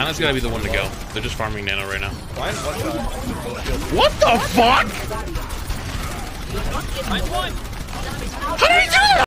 Diana's gotta be the one to go. They're just farming Nano right now. What the fuck? Nice one. How did he do that?